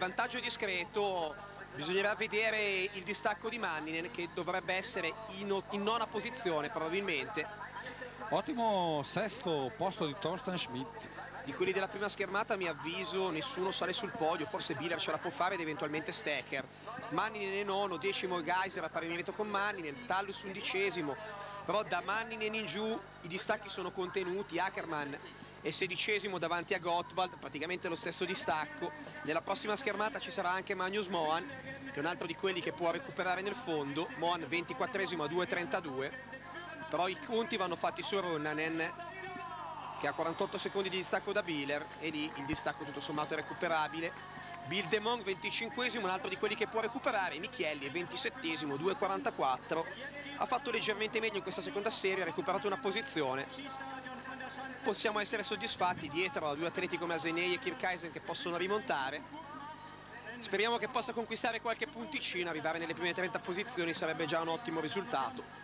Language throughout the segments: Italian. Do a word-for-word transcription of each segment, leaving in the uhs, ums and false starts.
Vantaggio discreto, bisognerà vedere il distacco di Manninen, che dovrebbe essere in, in nona posizione probabilmente. Ottimo sesto posto di Thorsten Schmidt. Di quelli della prima schermata, a mio avviso, nessuno sale sul podio, forse Biller ce la può fare ed eventualmente Stecker. Manninen è nono, decimo Geiser a pari merito con Manninen, Tallus undicesimo, però da Manninen in giù i distacchi sono contenuti. Ackermann è sedicesimo davanti a Gottwald, praticamente lo stesso distacco. Nella prossima schermata ci sarà anche Magnus Moan, che è un altro di quelli che può recuperare nel fondo. Moan ventiquattresimo a due trentadue, però i conti vanno fatti su Ronnanen, che ha quarantotto secondi di distacco da Biller, e lì il distacco tutto sommato è recuperabile. Bill De Monk venticinquesimo, un altro di quelli che può recuperare. Michielli è ventisettesimo, due quarantaquattro, ha fatto leggermente meglio in questa seconda serie, ha recuperato una posizione. Possiamo essere soddisfatti dietro a due atleti come Asenei e Kircheisen che possono rimontare. Speriamo che possa conquistare qualche punticino, arrivare nelle prime trenta posizioni sarebbe già un ottimo risultato.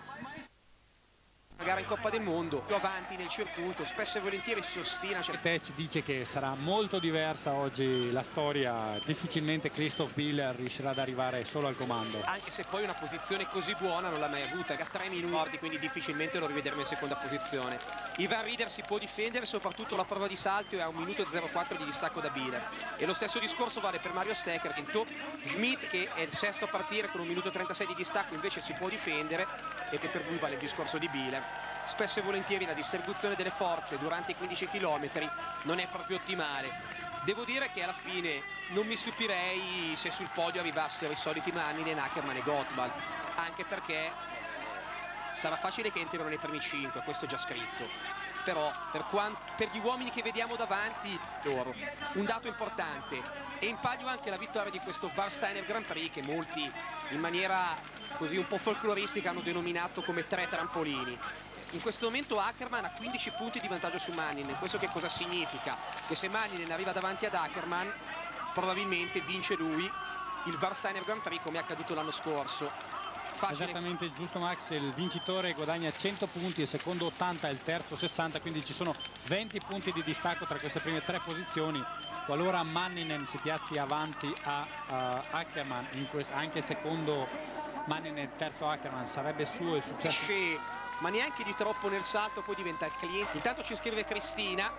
Una gara in Coppa del Mondo, più avanti nel circuito, spesso e volentieri si ostina. Te ci dice che sarà molto diversa oggi la storia, difficilmente Christoph Biller riuscirà ad arrivare solo al comando. Anche se poi una posizione così buona non l'ha mai avuta, che ha tre minuti, quindi difficilmente lo rivederemo in seconda posizione. Ivan Rieder si può difendere, soprattutto la prova di salto, e ha un minuto e zero quattro di distacco da Biller. E lo stesso discorso vale per Mario Stecker, che in top. Schmidt, che è il sesto a partire con un minuto e trentasei di distacco, invece si può difendere, e che per lui vale il discorso di Biller. Spesso e volentieri la distribuzione delle forze durante i quindici chilometri non è proprio ottimale. Devo dire che alla fine non mi stupirei se sul podio arrivassero i soliti Manninen, Ackermann e Gottwald, anche perché sarà facile che entrino nei primi cinque, questo è già scritto. Però per, per gli uomini che vediamo davanti loro, un dato importante, e in palio anche la vittoria di questo Warsteiner Grand Prix, che molti in maniera così un po' folcloristica hanno denominato come tre trampolini. In questo momento Ackermann ha quindici punti di vantaggio su Manninen. Questo che cosa significa? Che se Manninen arriva davanti ad Ackermann, probabilmente vince lui il Warsteiner Grand Prix, come è accaduto l'anno scorso. Facile. Esattamente giusto, Max, il vincitore guadagna cento punti, il secondo ottanta e il terzo sessanta, quindi ci sono venti punti di distacco tra queste prime tre posizioni. Qualora Manninen si piazzi avanti a uh, Ackermann, in anche secondo Manninen, terzo Ackermann, sarebbe suo il successo. Sì, ma neanche di troppo nel salto, poi diventa il cliente. Intanto ci scrive Cristina,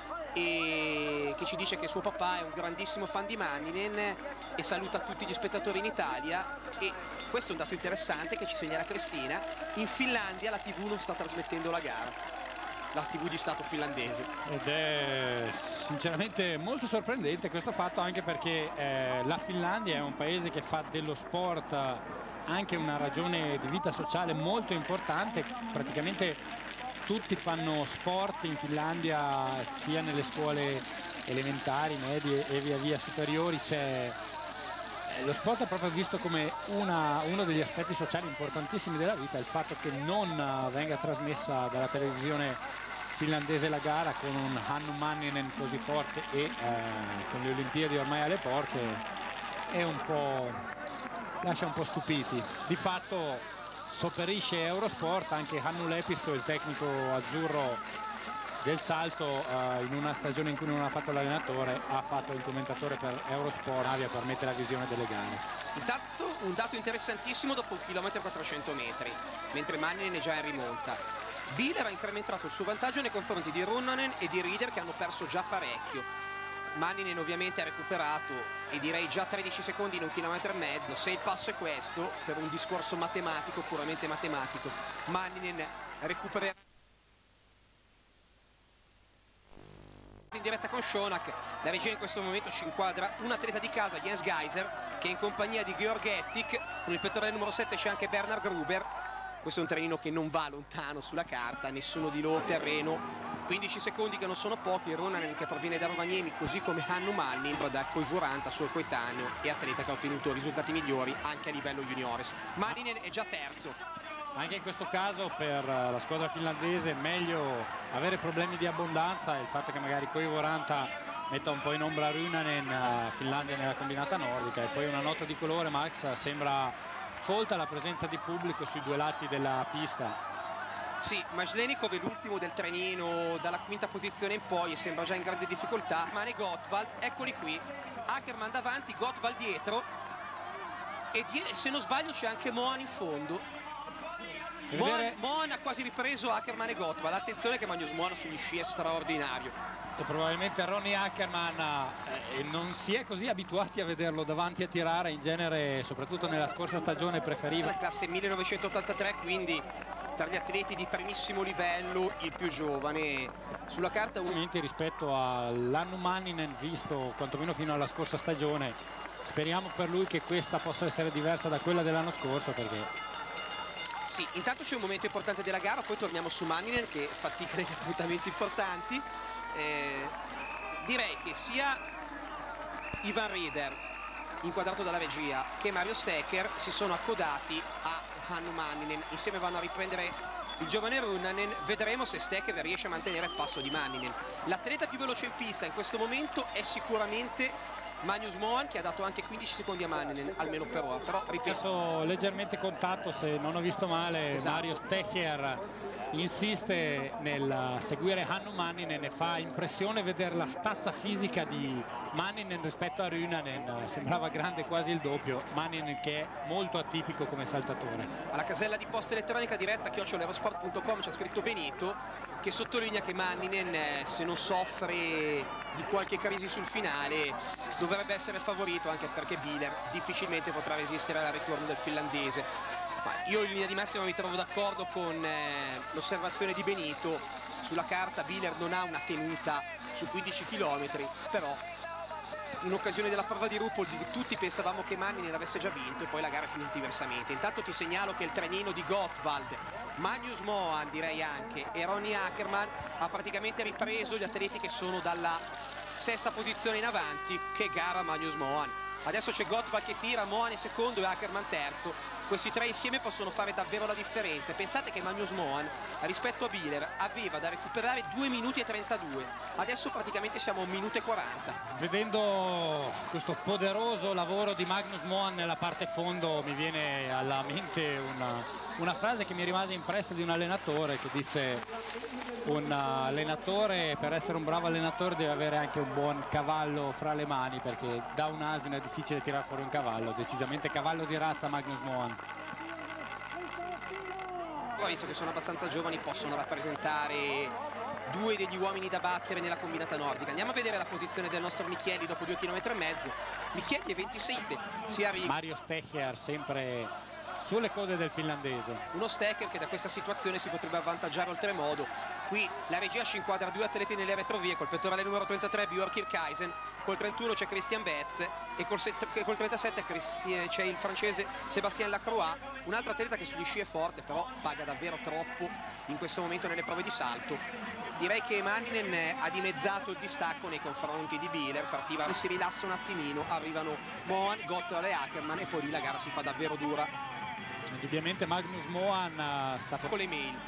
e che ci dice che suo papà è un grandissimo fan di Manninen e saluta tutti gli spettatori in Italia. E questo è un dato interessante che ci segnala Cristina: in Finlandia la tivù non sta trasmettendo la gara, la tivù di Stato finlandese. Ed è sinceramente molto sorprendente questo fatto, anche perché eh, la Finlandia è un paese che fa dello sport anche una ragione di vita sociale molto importante. Praticamente tutti fanno sport in Finlandia, sia nelle scuole elementari, medie e via via superiori. C'è lo sport è proprio visto come una, uno degli aspetti sociali importantissimi della vita. Il fatto che non venga trasmessa dalla televisione finlandese la gara, con un Hannu Manninen così forte e eh, con le Olimpiadi ormai alle porte, è un po', lascia un po' stupiti. Di fatto sopperisce Eurosport. Anche Hannu Lepisto, il tecnico azzurro del salto, eh, in una stagione in cui non ha fatto l'allenatore, ha fatto il commentatore per Eurosport Avia per mettere la visione delle gare. Intanto un dato interessantissimo dopo un chilometro e quattrocento metri, mentre Manninen è già in rimonta. Biller ha incrementato il suo vantaggio nei confronti di Ronnanen e di Rieder, che hanno perso già parecchio. Manninen ovviamente ha recuperato, e direi già tredici secondi in un chilometro e mezzo. Se il passo è questo, per un discorso matematico, puramente matematico, Manninen recupererà in diretta con Schonak. La regia in questo momento ci inquadra un atleta di casa, Jens Geiser, che è in compagnia di Georg Ettig. Con il pettorale numero sette c'è anche Bernhard Gruber. Questo è un trenino che non va lontano sulla carta, nessuno di loro terreno. quindici secondi che non sono pochi. Ronnanen, che proviene da Rovaniemi, così come Hannu Manninen da Koivuranta, suo coetaneo e atleta che ha ottenuto risultati migliori anche a livello juniores. Manninen è già terzo. Anche in questo caso per la squadra finlandese è meglio avere problemi di abbondanza, e il fatto che magari Koivuranta metta un po' in ombra Ronnanen, Finlandia nella combinata nordica. E poi una nota di colore, Max, sembra folta la presenza di pubblico sui due lati della pista. Sì, Majlenikov è l'ultimo del trenino dalla quinta posizione in poi e sembra già in grande difficoltà. Mane Gottwald, eccoli qui, Ackermann davanti, Gottwald dietro e die se non sbaglio c'è anche Mohan in fondo. Mohan, Mohan ha quasi ripreso Ackermann e Gottwald. Attenzione che Magnus Mohan sugli sci è straordinario. E probabilmente Ronnie Ackermann eh, non si è così abituati a vederlo davanti a tirare, in genere soprattutto nella scorsa stagione preferiva la classe millenovecentottantatré, quindi tra gli atleti di primissimo livello il più giovane sulla carta. Ovviamente rispetto all'Hannu Manninen visto quantomeno fino alla scorsa stagione. Speriamo per lui che questa possa essere diversa da quella dell'anno scorso, perché sì, intanto c'è un momento importante della gara, poi torniamo su Manninen che fatica negli appuntamenti importanti. Eh, direi che sia Ivan Rieder, inquadrato dalla regia, che Mario Stecher si sono accodati a Hannu Manninen. Insieme vanno a riprendere il giovane Runnanen. Vedremo se Stecher riesce a mantenere il passo di Manninen. L'atleta più veloce in pista in questo momento è sicuramente Magnus Mohan, che ha dato anche quindici secondi a Manninen, almeno per ora. Però ripeto, leggermente contatto, se non ho visto male. Esatto. Mario Stecher insiste nel seguire Hannu Manninen e fa impressione vedere la stazza fisica di Manninen rispetto a Runnanen. Sembrava grande, quasi il doppio. Manninen che è molto atipico come saltatore. Alla casella di posta elettronica diretta chiocciola eurosport punto com c'è scritto Benito, che sottolinea che Manninen, eh, se non soffre di qualche crisi sul finale, dovrebbe essere favorito, anche perché Bieler difficilmente potrà resistere al ritorno del finlandese. Ma io in linea di massima mi trovo d'accordo con eh, l'osservazione di Benito. Sulla carta Bieler non ha una tenuta su quindici chilometri, però in occasione della prova di Ruppel tutti pensavamo che Manninen avesse già vinto e poi la gara è finita diversamente. Intanto ti segnalo che il trenino di Gottwald, Magnus Mohan direi anche, e Ronnie Ackermann ha praticamente ripreso gli atleti che sono dalla sesta posizione in avanti. Che gara Magnus Mohan! Adesso c'è Gottwald che tira, Mohan è secondo e Ackermann terzo. Questi tre insieme possono fare davvero la differenza. Pensate che Magnus Mohan rispetto a Bieler aveva da recuperare due minuti e trentadue, adesso praticamente siamo a un minuto e quaranta. Vedendo questo poderoso lavoro di Magnus Mohan nella parte fondo mi viene alla mente una, una frase che mi rimase impressa di un allenatore che disse: un allenatore, per essere un bravo allenatore, deve avere anche un buon cavallo fra le mani, perché da un asino è difficile tirare fuori un cavallo. Decisamente cavallo di razza Magnus Mohan. Poi, visto che sono abbastanza giovani, possono rappresentare due degli uomini da battere nella combinata nordica. Andiamo a vedere la posizione del nostro Michieli dopo due chilometri e mezzo. Michieli è ventisette, si arriva. Mario Stecher sempre sulle code del finlandese. Uno Stecher che da questa situazione si potrebbe avvantaggiare oltremodo. Qui la regia ci inquadra due atleti nelle retrovie, col pettorale numero trentatré Björk Kirkeisen, col trentuno c'è Christian Betz e col, col trentasette c'è il francese Sébastien Lacroix, un altro atleta che sugli sci è forte, però paga davvero troppo in questo momento nelle prove di salto. Direi che Manninen ha dimezzato il distacco nei confronti di Bieler, partiva, si rilassa un attimino, arrivano Mohan, Gottwald e Ackermann e poi lì la gara si fa davvero dura. Indubbiamente Magnus Mohan sta con le mail.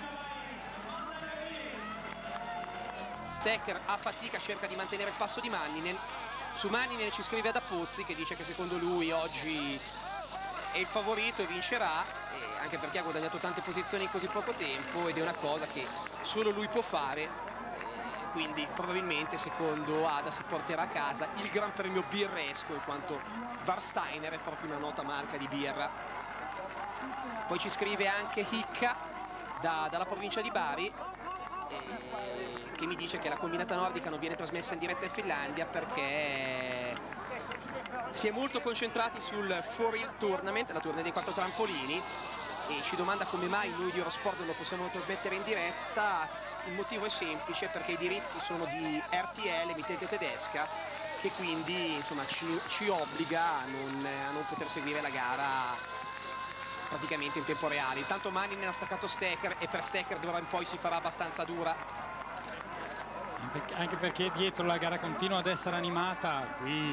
Stecher a fatica cerca di mantenere il passo di Manninen. Su Manninen ci scrive Adapozzi che dice che secondo lui oggi è il favorito e vincerà, e anche perché ha guadagnato tante posizioni in così poco tempo ed è una cosa che solo lui può fare, e quindi probabilmente secondo Ada si porterà a casa il Gran Premio birresco, in quanto Warsteiner è proprio una nota marca di birra. Poi ci scrive anche Hicca da, dalla provincia di Bari, e che mi dice che la combinata nordica non viene trasmessa in diretta in Finlandia perché si è molto concentrati sul four Hill Tournament, la tournée dei quattro trampolini, e ci domanda come mai noi di Eurosport non lo possiamo trasmettere in diretta. Il motivo è semplice, perché i diritti sono di R T L, emittente tedesca, che quindi insomma ci, ci obbliga a non, a non poter seguire la gara praticamente in tempo reale. Intanto Manninen ha staccato Stecher e per Stecher d'ora in poi si farà abbastanza dura. Anche perché dietro la gara continua ad essere animata. Qui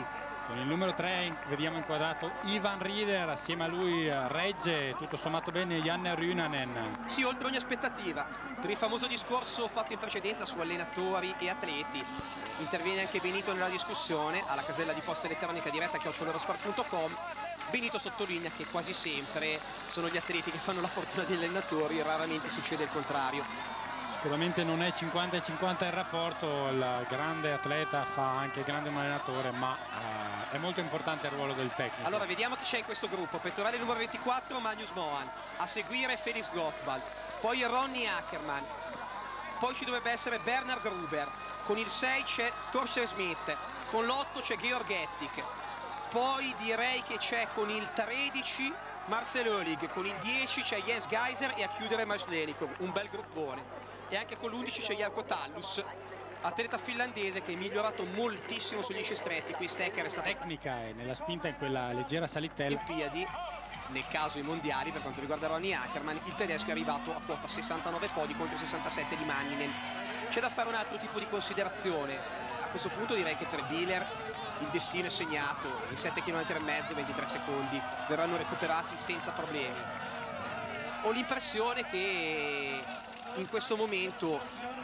Con il numero tre vediamo inquadrato Ivan Rieder, assieme a lui regge tutto sommato bene Janne Ryunanen. Sì, oltre ogni aspettativa. Per il famoso discorso fatto in precedenza su allenatori e atleti, interviene anche Benito nella discussione alla casella di posta elettronica diretta chiocciolorosport punto com. Benito sottolinea che quasi sempre sono gli atleti che fanno la fortuna degli allenatori, raramente succede il contrario. Sicuramente non è cinquanta e cinquanta il rapporto, il grande atleta fa anche il grande allenatore, ma eh, è molto importante il ruolo del tecnico. Allora vediamo chi c'è in questo gruppo. Pettorale numero ventiquattro, Magnus Moan, a seguire Felix Gottwald, poi Ronnie Ackermann, poi ci dovrebbe essere Bernhard Gruber, con il sei c'è Torsten Smith, con l'otto c'è Georg Ettig, poi direi che c'è con il tredici Marcel Oehlig, con il dieci c'è Jens Geiser e a chiudere Maslenikov, un bel gruppone. E anche con l'undici c'è Jarkko Tallus, atleta finlandese che è migliorato moltissimo sugli sci stretti. Qui Stecker è stata tecnica e nella spinta in quella leggera salitella. Olimpiadi, nel caso i mondiali per quanto riguarda Ronnie Ackermann, il tedesco è arrivato a quota sessantanove podi contro i sessantasette di Manninen. C'è da fare un altro tipo di considerazione. A questo punto direi che per Bieler il destino è segnato, in sette chilometri e mezzo, ventitré secondi verranno recuperati senza problemi. Ho l'impressione che in questo momento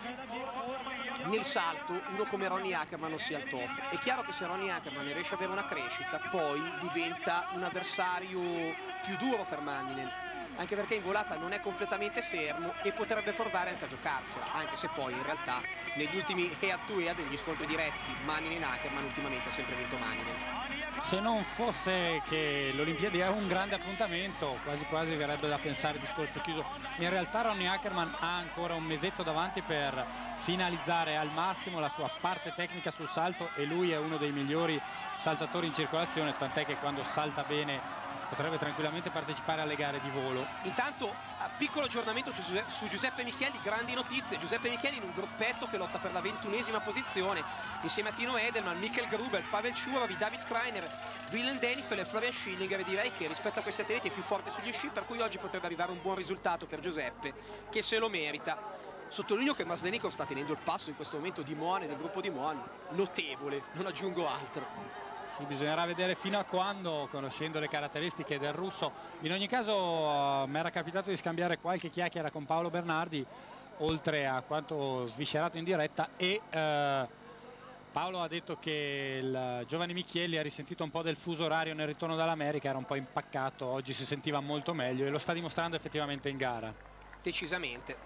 nel salto uno come Ronnie Ackermann non sia al top. È chiaro che se Ronnie Ackermann riesce ad avere una crescita poi diventa un avversario più duro per Manninen, anche perché in volata non è completamente fermo e potrebbe provare anche a giocarsela, anche se poi in realtà negli ultimi head to head degli scontri diretti Manninen Ackermann ultimamente ha sempre vinto Manninen. Se non fosse che l'Olimpiadi è un grande appuntamento, quasi quasi verrebbe da pensare discorso chiuso. In realtà Ronnie Ackermann ha ancora un mesetto davanti per finalizzare al massimo la sua parte tecnica sul salto e lui è uno dei migliori saltatori in circolazione, tant'è che quando salta bene potrebbe tranquillamente partecipare alle gare di volo. Intanto, piccolo aggiornamento su Giuseppe Micheli, grandi notizie. Giuseppe Micheli in un gruppetto che lotta per la ventunesima posizione insieme a Tino Edelman, Michael Gruber, Pavel Ciurovi, David Kreiner, Willem Denifel e Florian Schillinger, e direi che rispetto a questi atleti è più forte sugli sci, per cui oggi potrebbe arrivare un buon risultato per Giuseppe, che se lo merita. Sottolineo che Maslenikov sta tenendo il passo in questo momento di Moan e del gruppo di Moan, notevole, non aggiungo altro. Sì, bisognerà vedere fino a quando, conoscendo le caratteristiche del russo. In ogni caso uh, mi era capitato di scambiare qualche chiacchiera con Paolo Bernardi, oltre a quanto sviscerato in diretta, e uh, Paolo ha detto che il giovane Michieli ha risentito un po' del fuso orario nel ritorno dall'America, era un po' impaccato, oggi si sentiva molto meglio e lo sta dimostrando effettivamente in gara. Decisamente.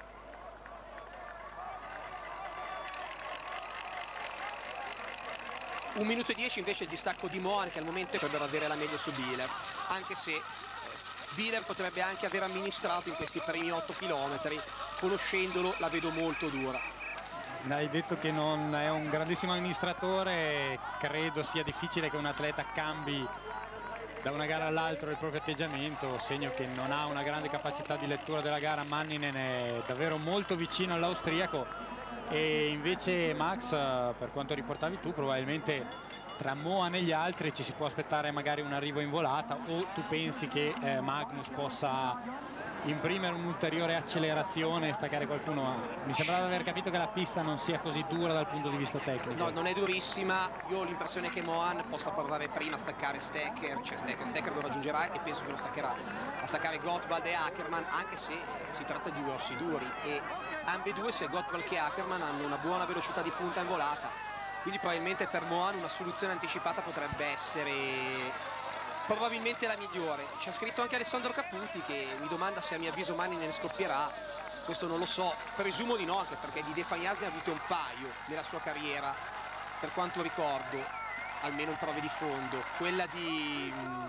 un minuto e dieci invece il distacco di Moan, che al momento potrebbero avere la meglio su Bieler, anche se eh, Bieler potrebbe anche aver amministrato in questi primi otto chilometri, conoscendolo la vedo molto dura. Hai detto che non è un grandissimo amministratore, credo sia difficile che un atleta cambi da una gara all'altra il proprio atteggiamento, segno che non ha una grande capacità di lettura della gara. Manninen è davvero molto vicino all'austriaco, e invece Max, per quanto riportavi tu, probabilmente tra Moan e gli altri ci si può aspettare magari un arrivo in volata, o tu pensi che eh, Magnus possa imprimere un'ulteriore accelerazione e staccare qualcuno? Mi sembrava di aver capito che la pista non sia così dura dal punto di vista tecnico. No, non è durissima, io ho l'impressione che Moan possa provare prima a staccare Stecker, cioè Stecker, Stecker lo raggiungerà e penso che lo staccherà, a staccare Gottwald e Ackermann, anche se si tratta di due ossi duri e ambedue, sia Gottwald che Ackermann, hanno una buona velocità di punta in volata, quindi probabilmente per Moan una soluzione anticipata potrebbe essere probabilmente la migliore. C'è scritto anche Alessandro Caputi che mi domanda se a mio avviso Manninen scoppierà, questo non lo so, presumo di no, anche perché di De Fagnas ne ha avute un paio nella sua carriera, per quanto ricordo, almeno in prove di fondo, quella di,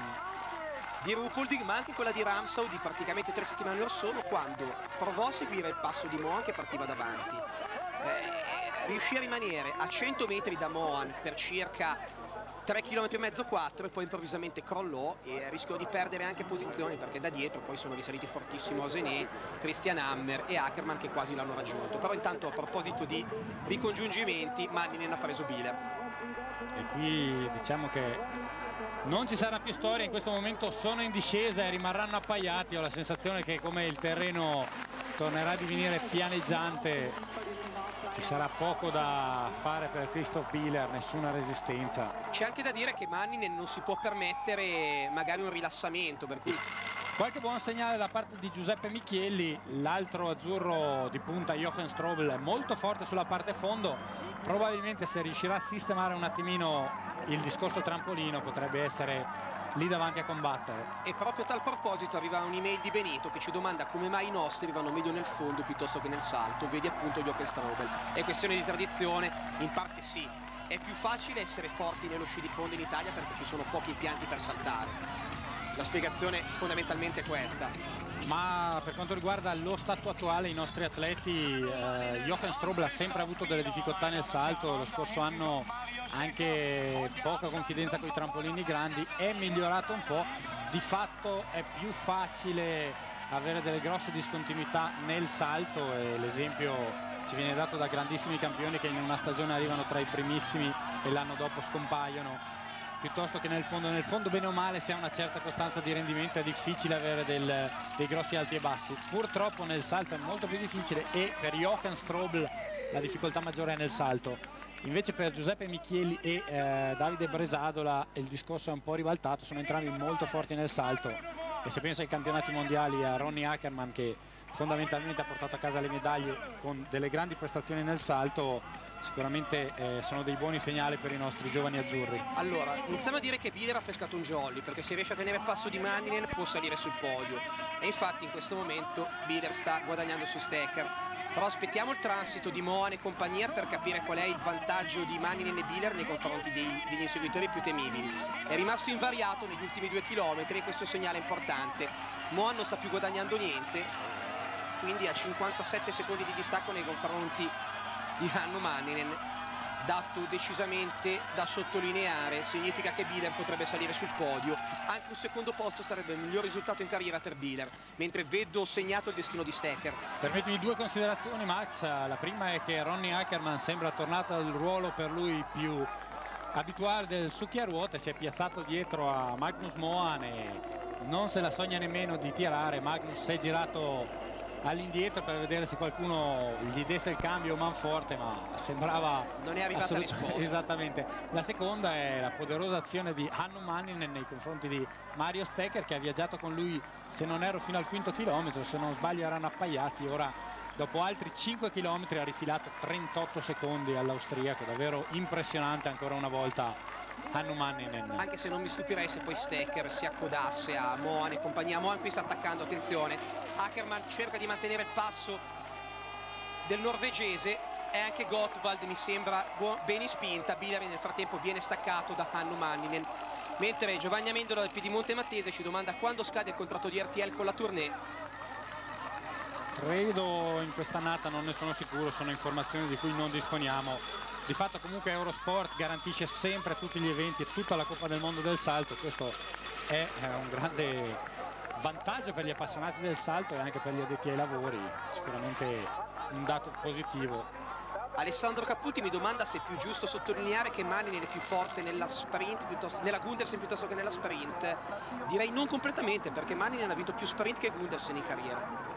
di Ruhpolding, ma anche quella di Ramsau di praticamente tre settimane or sono, quando provò a seguire il passo di Moan che partiva davanti. Eh, riuscì a rimanere a cento metri da Moan per circa tre chilometri e mezzo, quattro, e poi improvvisamente crollò e rischiò di perdere anche posizioni, perché da dietro poi sono risaliti fortissimo Osené, Christian Hammer e Ackermann che quasi l'hanno raggiunto. Però intanto, a proposito di ricongiungimenti, Manninen ha preso Bieler. E qui diciamo che non ci sarà più storia, in questo momento sono in discesa e rimarranno appaiati. Ho la sensazione che come il terreno tornerà a divenire pianeggiante ci sarà poco da fare per Christoph Bieler, nessuna resistenza. C'è anche da dire che Manninen non si può permettere magari un rilassamento, per cui qualche buon segnale da parte di Giuseppe Michielli. L'altro azzurro di punta, Jochen Strobel, è molto forte sulla parte fondo. Probabilmente se riuscirà a sistemare un attimino il discorso trampolino potrebbe essere lì davanti a combattere. E proprio a tal proposito arriva un'email di Benito che ci domanda come mai i nostri vanno meglio nel fondo piuttosto che nel salto. Vedi appunto Jochen Strobel. È questione di tradizione? In parte sì. È più facile essere forti nello sci di fondo in Italia perché ci sono pochi impianti per saltare. La spiegazione fondamentalmente è questa. Ma per quanto riguarda lo stato attuale, i nostri atleti, eh, Jochen Strobel ha sempre avuto delle difficoltà nel salto. Lo scorso anno anche poca confidenza con i trampolini grandi, è migliorato un po'. Di fatto è più facile avere delle grosse discontinuità nel salto e l'esempio ci viene dato da grandissimi campioni che in una stagione arrivano tra i primissimi e l'anno dopo scompaiono, piuttosto che nel fondo. Nel fondo bene o male, se ha una certa costanza di rendimento, è difficile avere del, dei grossi alti e bassi. Purtroppo nel salto è molto più difficile e per Jochen Strobel la difficoltà maggiore è nel salto. Invece per Giuseppe Michielli e eh, Davide Bresadola il discorso è un po' ribaltato, sono entrambi molto forti nel salto e se penso ai campionati mondiali, a Ronnie Ackermann che fondamentalmente ha portato a casa le medaglie con delle grandi prestazioni nel salto, sicuramente eh, sono dei buoni segnali per i nostri giovani azzurri. Allora, iniziamo a dire che Bieler ha pescato un jolly, perché se riesce a tenere il passo di Manninen può salire sul podio e infatti in questo momento Bieler sta guadagnando su Stecher. Però aspettiamo il transito di Mohan e compagnia per capire qual è il vantaggio di Manninen e Bieler nei confronti dei, degli inseguitori più temibili. È rimasto invariato negli ultimi due chilometri e questo segnale è importante. Mohan non sta più guadagnando niente, quindi a cinquantasette secondi di distacco nei confronti di Hannu Manninen, dato decisamente da sottolineare. Significa che Bieler potrebbe salire sul podio, anche un secondo posto sarebbe il miglior risultato in carriera per Bieler, mentre vedo segnato il destino di Stecher. Permettimi due considerazioni, Max. La prima è che Ronnie Ackermann sembra tornato al ruolo per lui più abituale del succhiaruote, si è piazzato dietro a Magnus Mohan e non se la sogna nemmeno di tirare. Magnus si è girato all'indietro per vedere se qualcuno gli desse il cambio manforte, ma sembrava non è arrivata risposta. Esattamente. La seconda è la poderosa azione di Hannu Manninen nei confronti di Mario Stecher, che ha viaggiato con lui, se non ero, fino al quinto chilometro, se non sbaglio erano appaiati. Ora dopo altri cinque chilometri ha rifilato trentotto secondi all'austriaco, davvero impressionante ancora una volta Hannu Manninen. Anche se non mi stupirei se poi Stecher si accodasse a Mohan e compagnia. Mohan qui sta attaccando, attenzione, Ackermann cerca di mantenere il passo del norvegese e anche Gottwald mi sembra ben in spinta. Bieler nel frattempo viene staccato da Hannu Manninen, mentre Giovanni Amendola del Piedimonte Matese ci domanda quando scade il contratto di R T L con la Tournée. Credo in quest'annata, non ne sono sicuro, sono informazioni di cui non disponiamo. Di fatto comunque Eurosport garantisce sempre tutti gli eventi e tutta la Coppa del Mondo del salto. Questo è un grande vantaggio per gli appassionati del salto e anche per gli addetti ai lavori, sicuramente un dato positivo. Alessandro Caputi mi domanda se è più giusto sottolineare che Manninen è più forte nella sprint piuttosto, nella Gundersen piuttosto che nella sprint. Direi non completamente, perché Manninen ha vinto più sprint che Gundersen in carriera.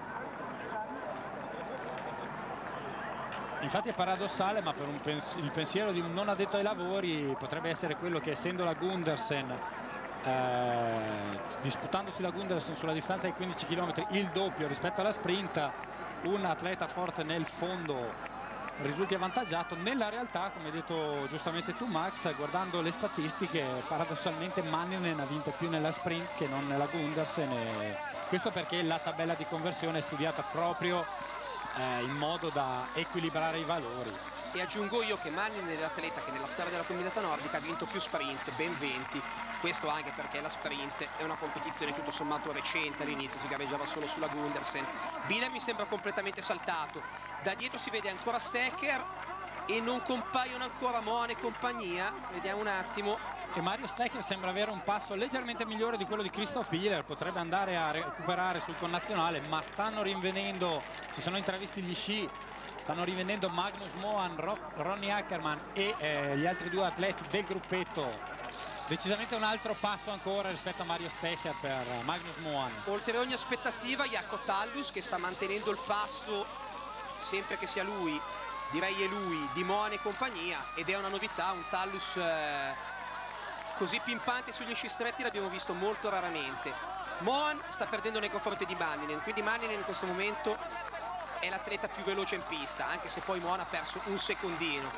Infatti è paradossale, ma per un pens il pensiero di un non addetto ai lavori potrebbe essere quello che, essendo la Gundersen, eh, disputandosi la Gundersen sulla distanza di quindici chilometri, il doppio rispetto alla sprint, un atleta forte nel fondo risulti avvantaggiato. Nella realtà, come hai detto giustamente tu, Max, guardando le statistiche, paradossalmente Manninen ha vinto più nella sprint che non nella Gundersen, e questo perché la tabella di conversione è studiata proprio Eh, in modo da equilibrare i valori. E aggiungo io che Manninen è l'atleta che nella storia della combinata nordica ha vinto più sprint, ben venti. Questo anche perché la sprint è una competizione tutto sommato recente, all'inizio si gareggiava solo sulla Gundersen. Bieler mi sembra completamente saltato, da dietro si vede ancora Stecher e non compaiono ancora Mohan e compagnia. Vediamo un attimo. E Mario Stecher sembra avere un passo leggermente migliore di quello di Christoph Bieler, potrebbe andare a recuperare sul connazionale, ma stanno rinvenendo, si sono intravisti gli sci, stanno rinvenendo Magnus Mohan, Ro Ronnie Ackermann e eh, gli altri due atleti del gruppetto. Decisamente un altro passo ancora rispetto a Mario Stecher per Magnus Mohan. Oltre ogni aspettativa Jaakko Tallus, che sta mantenendo il passo, sempre che sia lui, direi è lui, di Mohan e compagnia, ed è una novità, un Tallus eh, così pimpante sugli sci stretti l'abbiamo visto molto raramente. Mohan sta perdendo nei confronti di Manninen, quindi Manninen in questo momento è l'atleta più veloce in pista, anche se poi Mohan ha perso un secondino,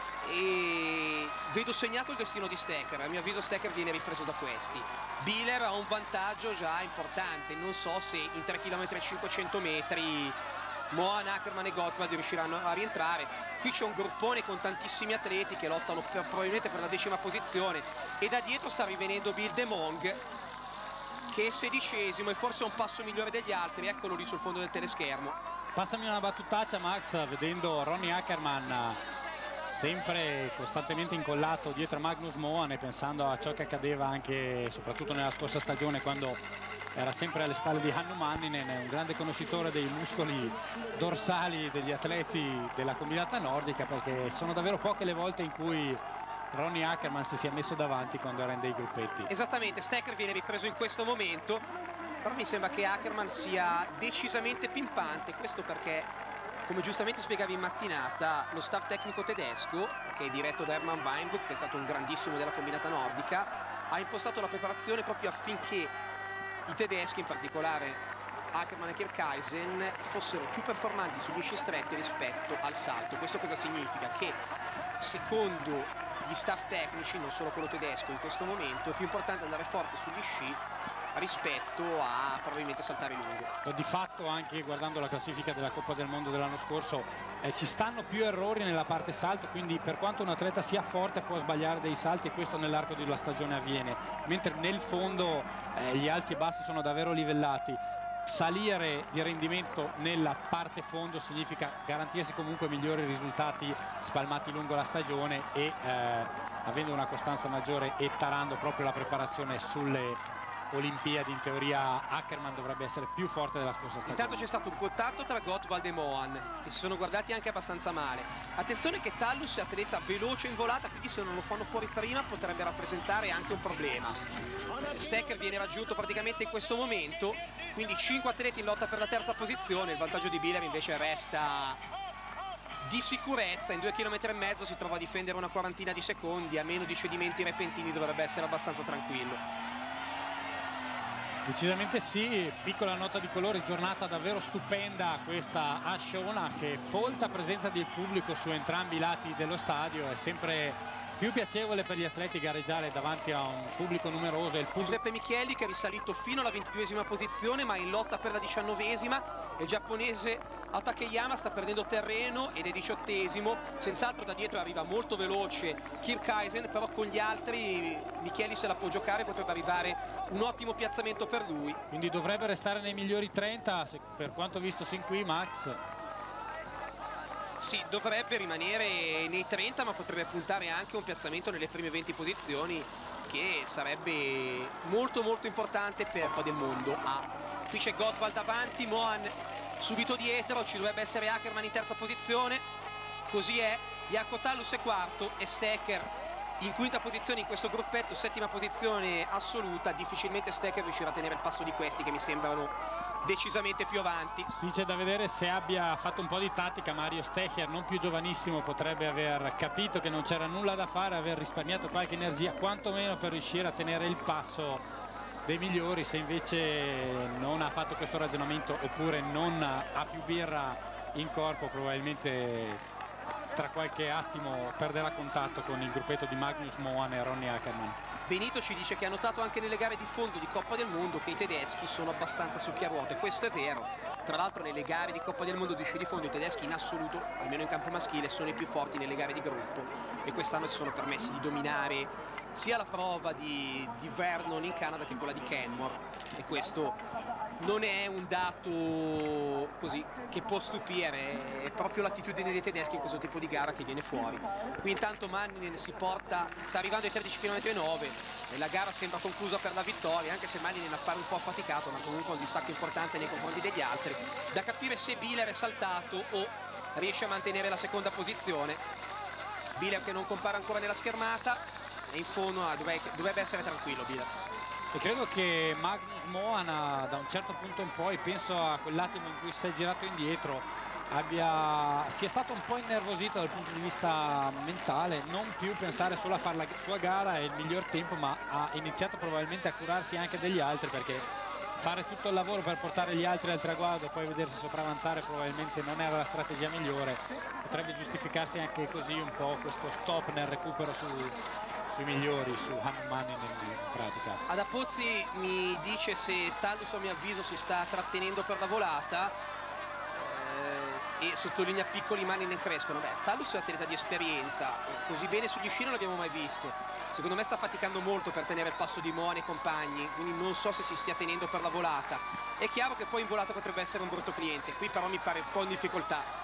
e vedo segnato il destino di Stecker. A mio avviso Stecker viene ripreso da questi. Bieler ha un vantaggio già importante, non so se in tre chilometri e cinquecento metri Mohan, Ackermann e Gottwald riusciranno a rientrare. Qui c'è un gruppone con tantissimi atleti che lottano per, probabilmente per la decima posizione, e da dietro sta rivenendo Bill De Mong, che è sedicesimo e forse un passo migliore degli altri. Eccolo lì sul fondo del teleschermo. Passami una battutaccia, Max, vedendo Ronnie Ackermann sempre costantemente incollato dietro a Magnus Mohan e pensando a ciò che accadeva anche soprattutto nella scorsa stagione, quando era sempre alle spalle di Hannu Manninen. È un grande conoscitore dei muscoli dorsali degli atleti della combinata nordica, perché sono davvero poche le volte in cui Ronnie Ackermann si sia messo davanti quando era in dei gruppetti. Esattamente, Stecker viene ripreso in questo momento, però mi sembra che Ackermann sia decisamente pimpante. Questo perché, come giustamente spiegavi in mattinata, lo staff tecnico tedesco, che è diretto da Hermann Weinbuch, che è stato un grandissimo della combinata nordica, ha impostato la preparazione proprio affinché i tedeschi, in particolare Ackermann e Kircheisen, fossero più performanti sugli sci stretti rispetto al salto. Questo cosa significa? Che secondo gli staff tecnici, non solo quello tedesco in questo momento, è più importante andare forte sugli sci rispetto a probabilmente saltare lungo. Di fatto, anche guardando la classifica della Coppa del Mondo dell'anno scorso, eh, ci stanno più errori nella parte salto, quindi per quanto un atleta sia forte può sbagliare dei salti, e questo nell'arco della stagione avviene, mentre nel fondo eh, gli alti e bassi sono davvero livellati. Salire di rendimento nella parte fondo significa garantirsi comunque migliori risultati spalmati lungo la stagione, e eh, avendo una costanza maggiore e tarando proprio la preparazione sulle Olimpiadi, in teoria Ackermann dovrebbe essere più forte della scorsa stagione. Intanto c'è stato un contatto tra Gottwald e Mohan, che si sono guardati anche abbastanza male. Attenzione che Tallus è atleta veloce in volata, quindi se non lo fanno fuori prima potrebbe rappresentare anche un problema. Stecker viene raggiunto praticamente in questo momento, quindi cinque atleti in lotta per la terza posizione. Il vantaggio di Bieler invece resta di sicurezza, in due chilometri e mezzo si trova a difendere una quarantina di secondi, a meno di cedimenti repentini dovrebbe essere abbastanza tranquillo. Decisamente sì. Piccola nota di colore, giornata davvero stupenda questa a Schonach, folta presenza del pubblico su entrambi i lati dello stadio. È sempre più piacevole per gli atleti gareggiare davanti a un pubblico numeroso. Il pubblico... Giuseppe Micheli, che è risalito fino alla ventiduesima posizione ma in lotta per la diciannovesima. Il giapponese Takeyama sta perdendo terreno ed è diciottesimo. Senz'altro da dietro arriva molto veloce Kircheisen, però con gli altri Micheli se la può giocare, potrebbe arrivare un ottimo piazzamento per lui. Quindi dovrebbe restare nei migliori trenta, per quanto visto sin qui, Max. Sì, dovrebbe rimanere nei trenta, ma potrebbe puntare anche un piazzamento nelle prime venti posizioni, che sarebbe molto molto importante per Coppa del Mondo A. Qui c'è Gottwald davanti, Mohan subito dietro, ci dovrebbe essere Ackermann in terza posizione, così è. Jarkko Tallus è quarto e Stecker in quinta posizione in questo gruppetto, settima posizione assoluta. Difficilmente Stecker riuscirà a tenere il passo di questi, che mi sembrano decisamente più avanti. Sì, c'è da vedere se abbia fatto un po' di tattica Mario Stecher, non più giovanissimo, potrebbe aver capito che non c'era nulla da fare, aver risparmiato qualche energia quantomeno per riuscire a tenere il passo dei migliori. Se invece non ha fatto questo ragionamento, oppure non ha più birra in corpo, probabilmente tra qualche attimo perderà contatto con il gruppetto di Magnus Mohan e Ronnie Ackermann. Benito ci dice che ha notato anche nelle gare di fondo di Coppa del Mondo che i tedeschi sono abbastanza succhiaruote. Questo è vero. Tra l'altro nelle gare di Coppa del Mondo di sci di fondo i tedeschi in assoluto, almeno in campo maschile, sono i più forti nelle gare di gruppo, e quest'anno si sono permessi di dominare sia la prova di, di Vernon in Canada che quella di Kenmore, e questo non è un dato così che può stupire, è proprio l'attitudine dei tedeschi in questo tipo di gara che viene fuori. Qui intanto Manninen si porta, sta arrivando ai tredici virgola nove e la gara sembra conclusa per la vittoria, anche se Manninen appare un po' affaticato, ma comunque un distacco importante nei confronti degli altri. Da capire se Bieler è saltato o riesce a mantenere la seconda posizione. Bieler che non compare ancora nella schermata, e in fondo dovrebbe essere tranquillo Bieler. E credo che Magnus Mohan da un certo punto in poi, penso a quell'attimo in cui si è girato indietro, abbia, sia stato un po' innervosito dal punto di vista mentale, non più pensare solo a fare la sua gara e il miglior tempo, ma ha iniziato probabilmente a curarsi anche degli altri, perché fare tutto il lavoro per portare gli altri al traguardo e poi vedersi sopravanzare probabilmente non era la strategia migliore. Potrebbe giustificarsi anche così un po' questo stop nel recupero su, sui migliori, su Hannu Manninen in pratica. Ada Pozzi mi dice se Tallus a mio avviso si sta trattenendo per la volata eh, e sottolinea piccoli Manninen crescono. Beh, Tallus è un atleta di esperienza, così bene sugli sci non l'abbiamo mai visto. Secondo me sta faticando molto per tenere il passo di Moana e compagni, quindi non so se si stia tenendo per la volata. È chiaro che poi in volata potrebbe essere un brutto cliente, qui però mi pare un po' in difficoltà.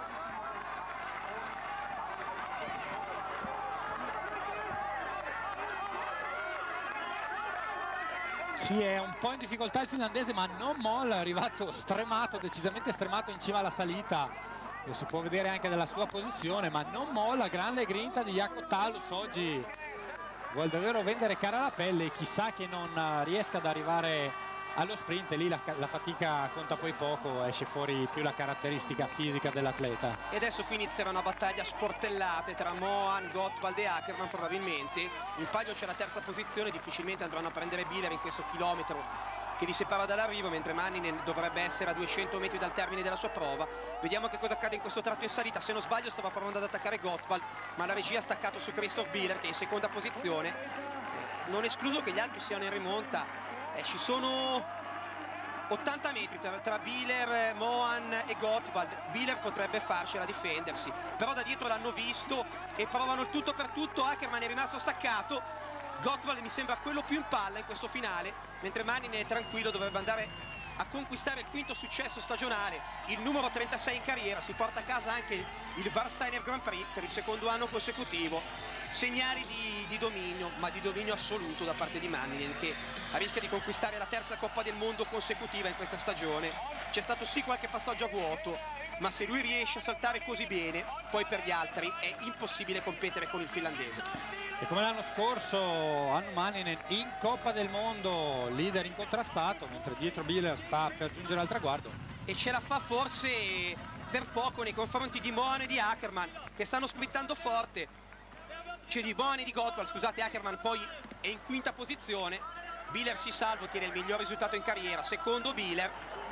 Sì, è un po' in difficoltà il finlandese, ma non molla, è arrivato stremato, decisamente stremato in cima alla salita. Lo si può vedere anche dalla sua posizione, ma non molla. Grande grinta di Jaakko Tallus oggi. Vuol davvero vendere cara la pelle, chissà che non riesca ad arrivare allo sprint, lì la, la fatica conta poi poco, esce fuori più la caratteristica fisica dell'atleta. E adesso qui inizierà una battaglia sportellate tra Mohan, Gottwald e Ackermann probabilmente. In palio c'è la terza posizione, difficilmente andranno a prendere Biller in questo chilometro che li separa dall'arrivo, mentre Manninen dovrebbe essere a duecento metri dal termine della sua prova. Vediamo che cosa accade in questo tratto in salita. Se non sbaglio stava provando ad attaccare Gottwald, ma la regia ha staccato su Christoph Biller che è in seconda posizione. Non escluso che gli altri siano in rimonta. Eh, ci sono ottanta metri tra, tra Biller, Mohan e Gottwald. Biller potrebbe farcela difendersi, però da dietro l'hanno visto e provano il tutto per tutto. Ackermann è rimasto staccato. Gottwald mi sembra quello più in palla in questo finale, mentre Manninen è tranquillo, dovrebbe andare a conquistare il quinto successo stagionale, il numero trentasei in carriera. Si porta a casa anche il Warsteiner Grand Prix per il secondo anno consecutivo. Segnali di, di dominio, ma di dominio assoluto da parte di Manninen, che rischia di conquistare la terza Coppa del Mondo consecutiva in questa stagione. C'è stato sì qualche passaggio a vuoto, ma se lui riesce a saltare così bene, poi per gli altri è impossibile competere con il finlandese. E come l'anno scorso Hannu Manninen in Coppa del Mondo, leader incontrastato, mentre dietro Biller sta per giungere al traguardo. E ce la fa forse per poco nei confronti di Mohan e di Ackermann, che stanno sprintando forte. Cioè di Mohan e di Gottwald, scusate. Ackermann poi è in quinta posizione. Biller si salva, ottiene il miglior risultato in carriera, secondo Biller.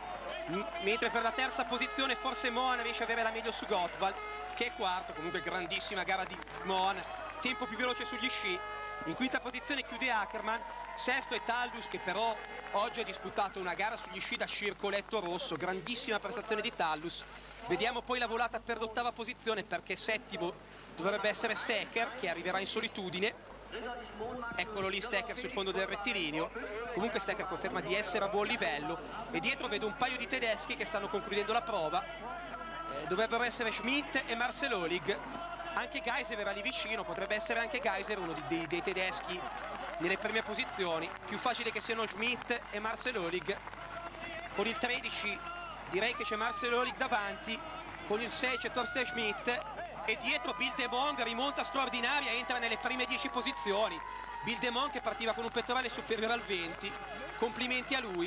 M mentre per la terza posizione forse Mohan riesce ad avere la meglio su Gottwald, che è quarto. Comunque grandissima gara di Mohan, tempo più veloce sugli sci. In quinta posizione chiude Ackermann, sesto è Tallus, che però oggi ha disputato una gara sugli sci da circoletto rosso. Grandissima prestazione di Tallus. Vediamo poi la volata per l'ottava posizione, perché settimo dovrebbe essere Stecker, che arriverà in solitudine. Eccolo lì Stecker sul fondo del rettilineo. Comunque Stecker conferma di essere a buon livello, e dietro vedo un paio di tedeschi che stanno concludendo la prova. Eh, dovrebbero essere Schmidt e Marcel Olig. Anche Geiser era lì vicino, potrebbe essere anche Geiser uno dei, dei, dei tedeschi nelle prime posizioni. Più facile che siano Schmidt e Marcel Olig. Con il tredici direi che c'è Marcel Olig davanti, con il sei c'è Thorsten Schmidt, e dietro Bill DeMong, rimonta straordinaria, entra nelle prime dieci posizioni. Bill DeMong che partiva con un pettorale superiore al venti, complimenti a lui.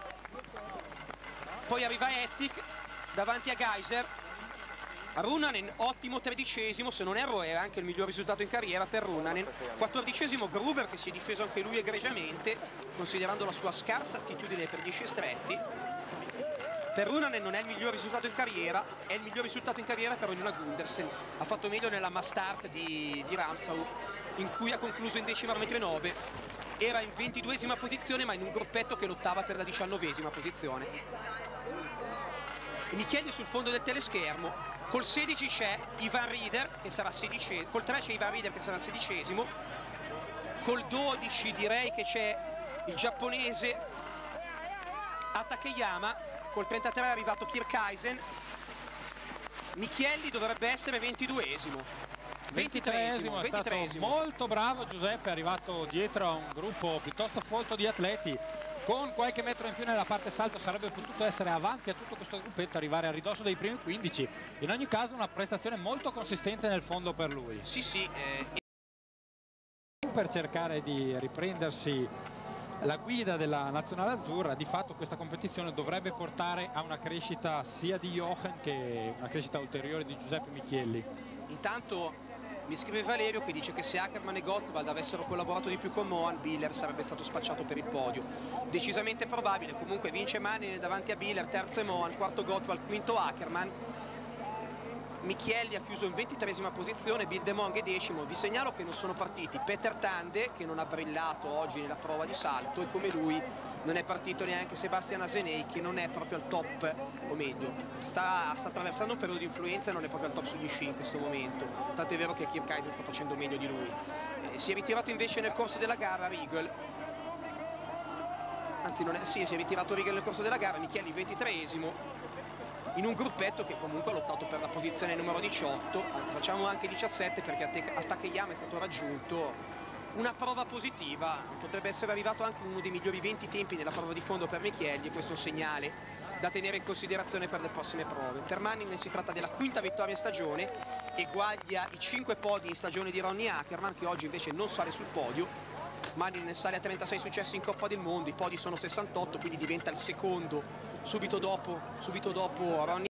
Poi arriva Ettik davanti a Geiser. Runanen ottimo tredicesimo, se non erro è anche il miglior risultato in carriera per Runanen. Quattordicesimo Gruber, che si è difeso anche lui egregiamente, considerando la sua scarsa attitudine per gli sci stretti. Per Runanen non è il miglior risultato in carriera, è il miglior risultato in carriera per Jonas Gundersen. Ha fatto meglio nella Mastart di, di Ramsau, in cui ha concluso in decima mentre nove. Era in ventiduesima posizione, ma in un gruppetto che lottava per la diciannovesima posizione. Micheli sul fondo del teleschermo. Col sedici c'è Ivan Rieder, che sarà sedicesimo. Col tre c'è Ivan Rieder, che sarà sedicesimo. Col dodici direi che c'è il giapponese Takeyama. Col trentatré è arrivato Kirk Eisen. Michielli dovrebbe essere ventiduesimo. ventitreesimo, è stato molto bravo Giuseppe, è arrivato dietro a un gruppo piuttosto folto di atleti. Con qualche metro in più nella parte salto sarebbe potuto essere avanti a tutto questo gruppetto, arrivare a ridosso dei primi quindici. In ogni caso una prestazione molto consistente nel fondo per lui. Sì, sì. Eh... Per cercare di riprendersi la guida della nazionale azzurra. Di fatto questa competizione dovrebbe portare a una crescita sia di Jochen che una crescita ulteriore di Giuseppe Michielli. Intanto mi scrive Valerio che dice che se Ackermann e Gottwald avessero collaborato di più con Mohan, Biller sarebbe stato spacciato per il podio. Decisamente probabile. Comunque vince Manninen davanti a Biller, terzo è Mohan, quarto Gottwald, quinto Ackermann. Michielli ha chiuso in ventitreesima posizione, Bildemong è decimo. Vi segnalo che non sono partiti Peter Tande, che non ha brillato oggi nella prova di salto, e come lui non è partito neanche Sebastian Asenei, che non è proprio al top, o meglio sta, sta attraversando un periodo di influenza e non è proprio al top sugli sci in questo momento, tant'è vero che Kirk Kaiser sta facendo meglio di lui. Eh, si è ritirato invece nel corso della gara Riegel, anzi non è, sì, si è ritirato Riegel nel corso della gara, Michielli ventitreesimo, in un gruppetto che comunque ha lottato per la posizione numero diciotto, anzi facciamo anche diciassette perché a Takeyama è stato raggiunto. Una prova positiva, potrebbe essere arrivato anche uno dei migliori venti tempi nella prova di fondo per Michielli, e questo è un segnale da tenere in considerazione per le prossime prove. Per Manninen si tratta della quinta vittoria in stagione, eguaglia i cinque podi in stagione di Ronnie Ackermann, che oggi invece non sale sul podio. Manninen sale a trentasei successi in Coppa del Mondo, i podi sono sessantotto, quindi diventa il secondo subito dopo, subito dopo Ronnie